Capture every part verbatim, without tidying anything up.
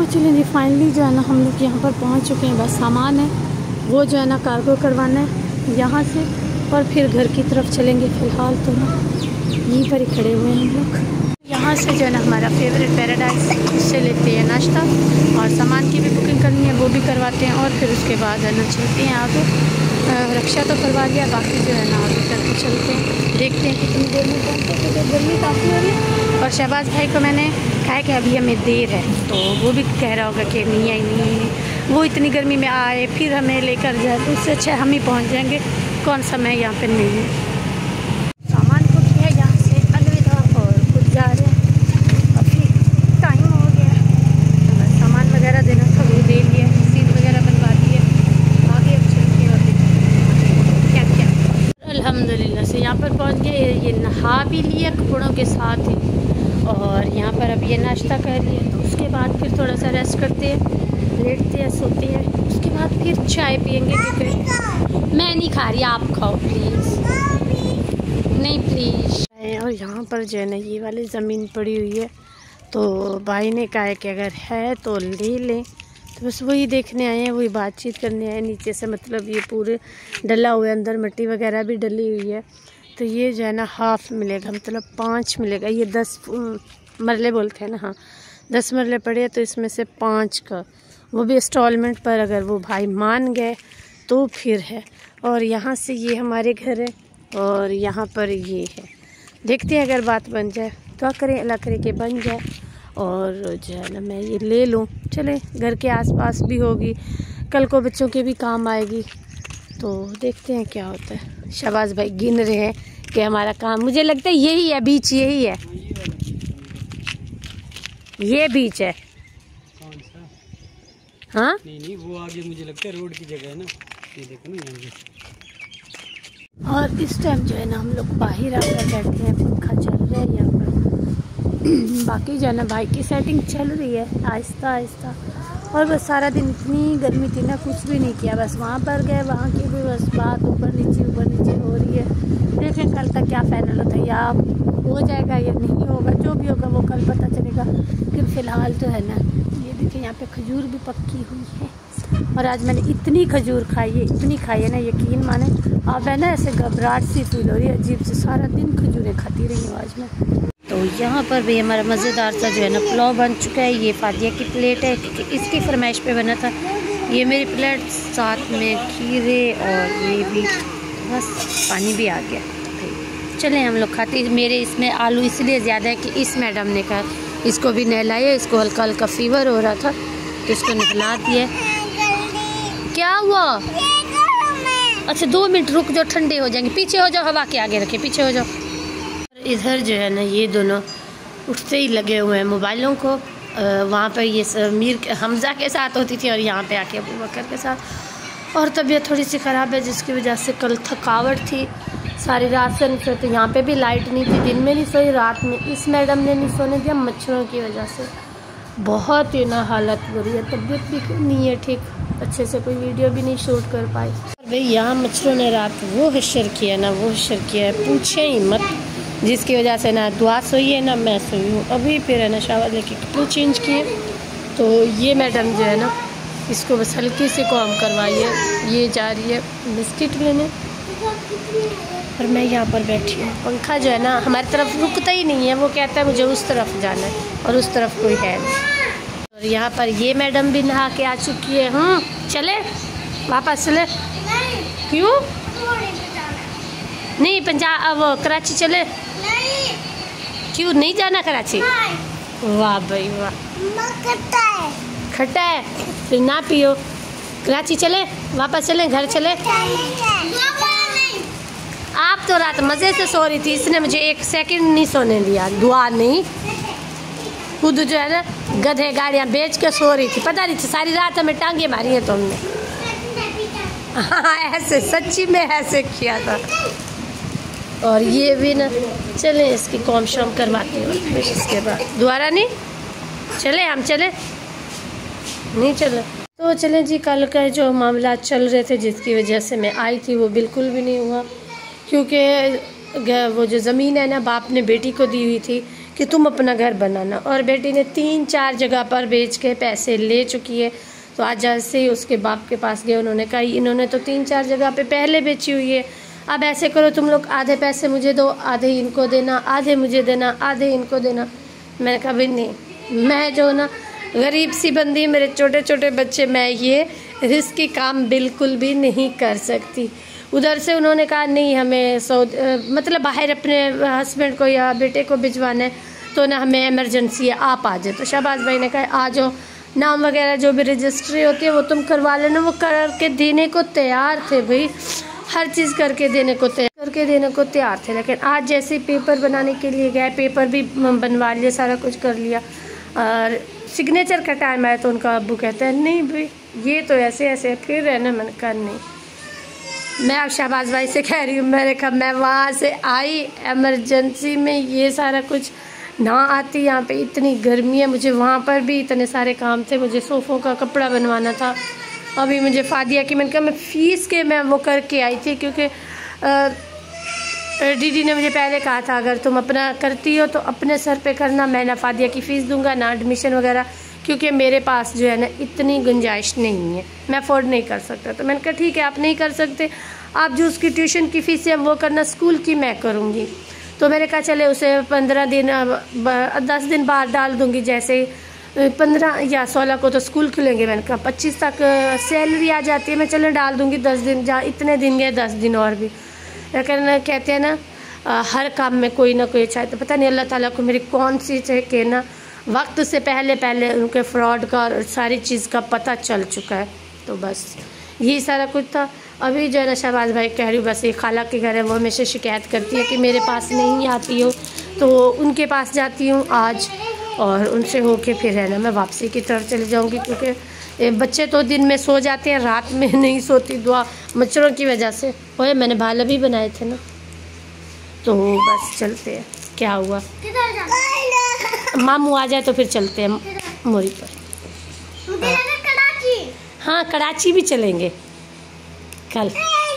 चलिए जी, फाइनली जो है ना हम लोग यहाँ पर पहुँच चुके हैं। बस सामान है वो जो है ना कार्गो करवाना है यहाँ से, और फिर घर की तरफ चलेंगे। फ़िलहाल तो ना यहीं पर ही खड़े हुए हैं हम लोग। यहाँ से जो है ना हमारा फेवरेट पैराडाइज, उससे लेते हैं नाश्ता, और सामान की भी बुकिंग करनी है वो भी करवाते हैं, और फिर उसके बाद है ना चलते हैं आगे। रक्षा तो करवा लिया, बाकी जो है ना आगे करके चलते हैं, देखते हैं कितनी देर में पहुँचते हैं, क्योंकि गर्मी काफ़ी हो रही है। और शहबाज भाई को मैंने कहा कि अभी हमें देर है, तो वो भी कह रहा होगा कि नहीं आई नहीं आई, वो इतनी गर्मी में आए फिर हमें लेकर जाए, तो उससे अच्छा हम ही पहुँच जाएंगे। कौन सा मैं यहाँ पर नहीं है। सामान को किया यहाँ से अलविदा, और खुद जा रहे हैं। अभी टाइम हो गया, सामान वगैरह देना था वो दे लिया, सीट वगैरह बनवा दी है, आगे अब चलते हैं और क्या क्या। अल्हम्दुलिल्लाह से यहाँ पर पहुँच गए। ये नहा भी लिया कपड़ों के साथ ही, और यहाँ पर अब ये नाश्ता कर लिया, तो उसके बाद फिर थोड़ा सा रेस्ट करते हैं, लेटते हैं, सोते हैं, उसके बाद फिर चाय पियेंगे। क्योंकि मैं नहीं खा रही, आप खाओ प्लीज़, नहीं प्लीज़। और यहाँ पर जो है ना ये वाली ज़मीन पड़ी हुई है, तो भाई ने कहा है कि अगर है तो ले लें, तो बस वही देखने आए हैं, वही बातचीत करने आए हैं। नीचे से मतलब ये पूरे डला हुआ है, अंदर मिट्टी वगैरह भी डली हुई है, तो ये जो है ना हाफ़ मिलेगा, मतलब पाँच मिलेगा। ये दस मरले बोलते हैं ना, हाँ दस मरले पड़े, तो इसमें से पाँच का वो भी इंस्टॉलमेंट पर, अगर वो भाई मान गए तो फिर है। और यहाँ से ये हमारे घर है, और यहाँ पर ये है। देखते हैं अगर बात बन जाए, दुआ करें अल्लाह करे कि बन जाए, और जो है ना मैं ये ले लूँ। चले, घर के आसपास भी होगी, कल को बच्चों के भी काम आएगी, तो देखते हैं क्या होता है। शहबाज भाई गिन रहे हैं कि हमारा काम, मुझे लगता है यही है बीच, यही है, ये बीच है। हाँ नहीं नहीं वो आगे मुझे लगता है रोड की जगह है ना, ये देखो ना यहाँ। और इस टाइम जो है ना हम लोग बाहर आकर बैठे हैं, पंखा चल रहा है यहाँ पर। बाकी जो है ना भाई की सेटिंग चल रही है आहिस्ता आहिस्ता। और बस सारा दिन इतनी गर्मी थी ना, कुछ भी नहीं किया, बस वहाँ पर गए, वहाँ की भी बस बात ऊपर नीचे ऊपर नीचे हो रही है। देखें कल तक क्या फाइनल होता है, या हो जाएगा या नहीं होगा, जो भी होगा वो कल पता चलेगा। फिर फ़िलहाल तो है ना, ये देखिए यहाँ पे खजूर भी पक्की हुई है, और आज मैंने इतनी खजूर खाई है, इतनी खाई है ना, यकीन माने अब है ना ऐसे घबराहट सी फील हो रही है अजीब से। सारा दिन खजूरें खाती रही हूँ आज मैं। तो यहाँ पर भी हमारा मज़ेदार सा जो है ना पुलाव बन चुका है। ये फातिया की प्लेट है, क्योंकि इसकी फरमाइश पे बना था। ये मेरी प्लेट, साथ में खीरे, और ये भी बस पानी भी आ गया। चलें हम लोग खाते। मेरे इसमें आलू इसलिए ज़्यादा है कि इस मैडम ने कहा इसको भी नहलाइए, इसको हल्का हल्का फीवर हो रहा था, तो इसको नहला दिया। क्या हुआ? अच्छा दो मिनट रुक जाओ, ठंडे हो जाएंगे, पीछे हो जाओ, हवा के आगे रखे, पीछे हो जाओ। इधर जो है ना ये दोनों उठते ही लगे हुए हैं मोबाइलों को। वहाँ पर ये मीर हमज़ा के साथ होती थी, और यहाँ पे आके अबू बकर के साथ। और तबीयत थोड़ी सी ख़राब है, जिसकी वजह से कल थकावट थी, सारी रात से नहीं सोते। यहाँ पे भी लाइट नहीं थी, दिन में नहीं सोई, रात में इस मैडम ने नहीं सोने दिया मच्छरों की वजह से। बहुत ही ना हालत बुरी है, तबीयत भी नहीं है ठीक, अच्छे से कोई वीडियो भी नहीं शूट कर पाई। भाई यहाँ मच्छरों ने रात वो हशर किया ना, वो हशर किया है, पूछे ही मत, जिसकी वजह से ना दुआ सोई है ना मैं सोई हूँ। अभी फिर है ना शावर लेके कपड़े चेंज किए, तो ये मैडम जो है ना इसको बस हल्की से कॉम करवाइए। ये जा रही है बिस्किट लेने, और मैं यहाँ पर बैठी हूँ। पंखा जो है ना हमारी तरफ रुकता ही नहीं है, वो कहता है मुझे उस तरफ जाना है, और उस तरफ कोई है नहीं। और यहाँ पर ये मैडम भी नहा के आ चुकी है। हूँ चले वापस चले, क्यों नहीं पंजाब वो कराची चले, क्यों नहीं जाना कराची? वाह भाई वाह, खट्टा है, खट्टा है, फिर ना पियो, कराची चले, वापस चले, घर चले। आप तो रात मज़े से सो रही थी, इसने मुझे एक सेकंड नहीं सोने दिया, दुआ नहीं, खुद जो है ना गधे गाड़ियाँ बेच के सो रही थी, पता नहीं थी सारी रात हमें टांगे मारी है तुमने। हाँ ऐसे सच्ची में ऐसे किया था। और ये भी ना चले इसकी कॉम शॉम करवाती हूँ, फिर इसके बाद दोबारा नहीं चले, हम चले नहीं चले तो चले जी। कल का जो मामला चल रहे थे जिसकी वजह से मैं आई थी वो बिल्कुल भी नहीं हुआ, क्योंकि वो जो ज़मीन है ना बाप ने बेटी को दी हुई थी कि तुम अपना घर बनाना। और बेटी ने तीन चार जगह पर बेच के पैसे ले चुकी है। तो आज जैसे ही उसके बाप के पास गए, उन्होंने कहा इन्होंने तो तीन चार जगह पे पहले बेची हुई है, अब ऐसे करो तुम लोग आधे पैसे मुझे दो, आधे इनको देना, आधे मुझे देना, आधे इनको देना। मैंने कहा भाई नहीं, मैं जो ना गरीब सी बंदी, मेरे छोटे छोटे बच्चे, मैं ये रिस्की काम बिल्कुल भी नहीं कर सकती। उधर से उन्होंने कहा नहीं हमें सऊदी मतलब बाहर अपने हस्बैंड को या बेटे को भिजवाना है, तो ना हमें इमरजेंसी है, आप आ जाए। तो शहबाज भाई ने कहा आ जाओ, नाम वगैरह जो भी रजिस्ट्री होती है वो तुम करवा लेना। वो करके देने को तैयार थे भाई, हर चीज़ करके देने को तैयार करके देने को तैयार थे। लेकिन आज जैसे पेपर बनाने के लिए गए, पेपर भी बनवा लिया, सारा कुछ कर लिया, और सिग्नेचर का टाइम आया तो उनका अब्बू कहता है नहीं भाई ये तो ऐसे ऐसे फिर है ना। मैंने कहा नहीं, मैं अब शहबाज भाई से कह रही हूँ, मैंने कहा मैं वहाँ से आई इमरजेंसी में, ये सारा कुछ ना आती, यहाँ पे इतनी गर्मी है, मुझे वहाँ पर भी इतने सारे काम थे, मुझे सोफ़ों का कपड़ा बनवाना था, अभी मुझे फादिया की, मैंने कहा मैं फ़ीस के मैं वो करके आई थी, क्योंकि दीदी ने मुझे पहले कहा था अगर तुम अपना करती हो तो अपने सर पे करना, मैं ना फादिया की फ़ीस दूंगा ना एडमिशन वगैरह, क्योंकि मेरे पास जो है ना इतनी गुंजाइश नहीं है, मैं अफोर्ड नहीं कर सकता। तो मैंने कहा ठीक है आप नहीं कर सकते, आप जो उसकी ट्यूशन की फ़ीस है वो करना, स्कूल की मैं करूँगी। तो मैंने कहा चले उसे पंद्रह दिन दस दिन बाद डाल दूँगी, जैसे पंद्रह या सोलह को तो स्कूल खुलेंगे, मैंने कहा पच्चीस तक सैलरी आ जाती है, मैं चले डाल दूँगी दस दिन, जहाँ इतने दिन गए दस दिन और भी। लेकिन कहते हैं ना हर काम में कोई ना कोई अच्छा है, तो पता नहीं अल्लाह ताला को मेरी कौन सी है कि ना वक्त से पहले पहले उनके फ्रॉड का और सारी चीज़ का पता चल चुका है। तो बस यही सारा कुछ था। अभी जो है ना शहबाज भाई कह रही हूँ, बस ये खाला के घर है, वो हमेशा शिकायत करती है कि मेरे पास नहीं आती हो, तो उनके पास जाती हूँ आज, और उनसे होके फिर है ना मैं वापसी की तरफ चली जाऊँगी, क्योंकि बच्चे तो दिन में सो जाते हैं, रात में नहीं सोती, दुआ मच्छरों की वजह से। ओए मैंने बाल अभी बनाए थे ना, तो बस चलते हैं। क्या हुआ? मामू आ जाए तो फिर चलते हैं मोरी पर। हाँ, हाँ कराची भी चलेंगे कल,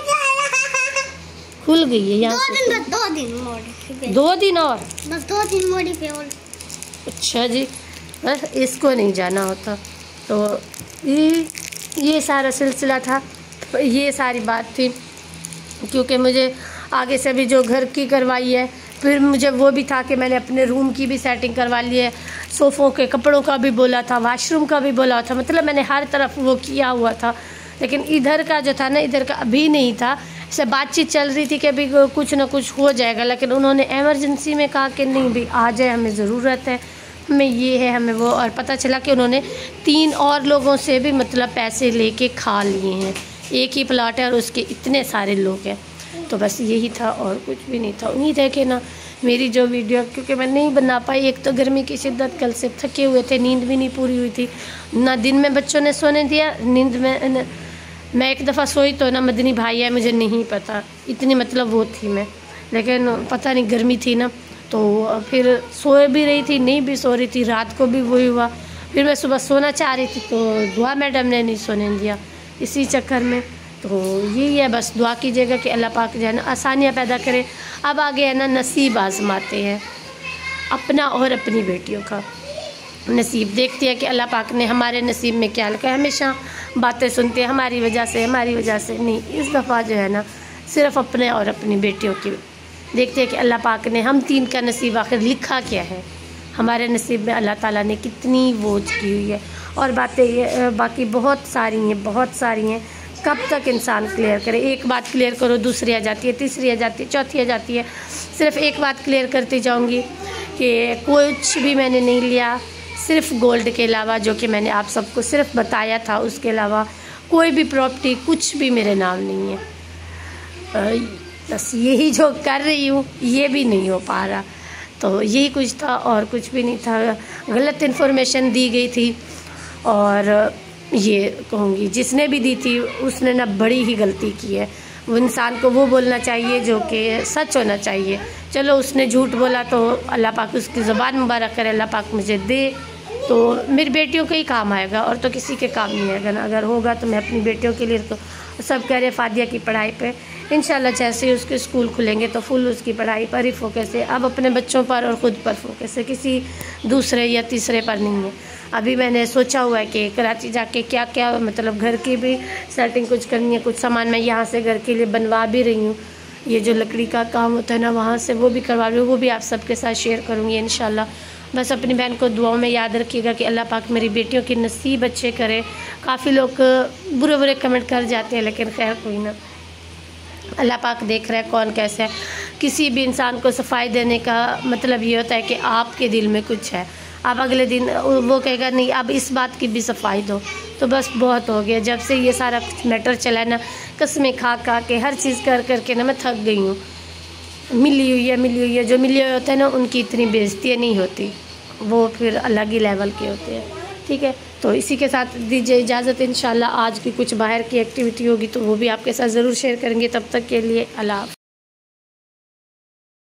खुल गई है यहाँ से। दो दिन मोड़ी, दो दिन और बस दो दिन मोड़ी पे और। अच्छा जी, बस इसको नहीं जाना होता। तो ये ये सारा सिलसिला था, ये सारी बात थी, क्योंकि मुझे आगे से भी जो घर की करवाई है, फिर मुझे वो भी था कि मैंने अपने रूम की भी सेटिंग करवा ली है, सोफ़ों के कपड़ों का भी बोला था, वाशरूम का भी बोला था, मतलब मैंने हर तरफ वो किया हुआ था। लेकिन इधर का जो था ना, इधर का अभी नहीं था, से बातचीत चल रही थी कि अभी कुछ ना कुछ हो जाएगा, लेकिन उन्होंने एमरजेंसी में कहा कि नहीं भाई आ जाए, हमें ज़रूरत है, हमें ये है हमें वो। और पता चला कि उन्होंने तीन और लोगों से भी मतलब पैसे लेके खा लिए हैं, एक ही प्लाट है और उसके इतने सारे लोग हैं। तो बस यही था और कुछ भी नहीं था। उम्मीद है कि ना मेरी जो वीडियो, क्योंकि मैं नहीं बना पाई, एक तो गर्मी की शिद्दत, कल से थके हुए थे, नींद भी नहीं पूरी हुई थी, ना दिन में बच्चों ने सोने दिया, नींद में मैं एक दफ़ा सोई तो ना मदनी भाई है, मुझे नहीं पता, इतनी मतलब वो थी मैं, लेकिन पता नहीं गर्मी थी ना, तो फिर सोए भी रही थी, नहीं भी सो रही थी, रात को भी वही हुआ। फिर मैं सुबह सोना चाह रही थी तो दुआ मैडम ने नहीं सोने दिया, इसी चक्कर में। तो यही है, बस दुआ कीजिएगा कि अल्लाह पाक जो है ना आसानियाँ पैदा करे। अब आगे है ना नसीब आजमाते हैं अपना और अपनी बेटियों का नसीब, देखते हैं कि अल्लाह पाक ने हमारे नसीब में क्या लिखा है। हमेशा बातें सुनते हैं हमारी वजह से हमारी वजह से, नहीं, इस दफ़ा जो है ना सिर्फ अपने और अपनी बेटियों की देखते हैं कि अल्लाह पाक ने हम तीन का नसीब आखिर लिखा क्या है, हमारे नसीब में अल्लाह ताला ने कितनी वोज की हुई है। और बातें ये बाकी बहुत सारी हैं, बहुत सारी हैं, कब तक इंसान क्लियर करे। एक बात क्लियर करो, दूसरी आ जाती है, तीसरी आ जाती है, चौथी आ जाती है। सिर्फ एक बात क्लियर करती जाऊंगी कि कुछ भी मैंने नहीं लिया, सिर्फ गोल्ड के अलावा, जो कि मैंने आप सबको सिर्फ बताया था, उसके अलावा कोई भी प्रॉपर्टी कुछ भी मेरे नाम नहीं है। बस यही जो कर रही हूँ ये भी नहीं हो पा रहा, तो यही कुछ था और कुछ भी नहीं था। गलत इन्फॉर्मेशन दी गई थी, और ये कहूँगी जिसने भी दी थी उसने ना बड़ी ही गलती की है। वो इंसान को वो बोलना चाहिए जो कि सच होना चाहिए। चलो उसने झूठ बोला तो अल्लाह पाक उसकी ज़बान मुबारक करे, अल्लाह पाक मुझे दे तो मेरी बेटियों के ही काम आएगा, और तो किसी के काम नहीं आएगा ना। अगर होगा तो मैं अपनी बेटियों के लिए, तो सब कह रहे फादिया की पढ़ाई पे इंशाल्लाह जैसे ही उसके स्कूल खुलेंगे तो फुल उसकी पढ़ाई पर ही फोकस है। अब अपने बच्चों पर और ख़ुद पर फोकस है, किसी दूसरे या तीसरे पर नहीं है। अभी मैंने सोचा हुआ है कि कराची जाके क्या क्या मतलब घर की भी सेटिंग कुछ करनी है, कुछ सामान मैं यहाँ से घर के लिए बनवा भी रही हूँ। ये जो लकड़ी का काम होता है ना वहाँ से वो भी करवा रही हूँ, वो भी आप सबके साथ शेयर करूँगी इंशाल्लाह। बस अपनी बहन को दुआओं में याद रखिएगा कि अल्लाह पाक मेरी बेटियों की नसीब अच्छे करे। काफ़ी लोग बुरे बुरे कमेंट कर जाते हैं, लेकिन खैर कोई ना, अल्लाह पाक देख रहा है कौन कैसा है। किसी भी इंसान को सफाई देने का मतलब ये होता है कि आपके दिल में कुछ है। आप अगले दिन वो कहेगा नहीं अब इस बात की भी सफाई दो, तो बस बहुत हो गया। जब से ये सारा मैटर चला है ना, कसमें खा खा के हर चीज़ कर करके ना मैं थक गई हूँ। मिली हुई है मिली हुई है जो मिली हुई होता है ना उनकी इतनी बेइज्जती नहीं होती, वो फिर अलग ही लेवल के होते हैं। ठीक है, तो इसी के साथ दीजिए इजाज़त। इंशाल्लाह आज की कुछ बाहर की एक्टिविटी होगी तो वो भी आपके साथ ज़रूर शेयर करेंगे। तब तक के लिए अल्लाह।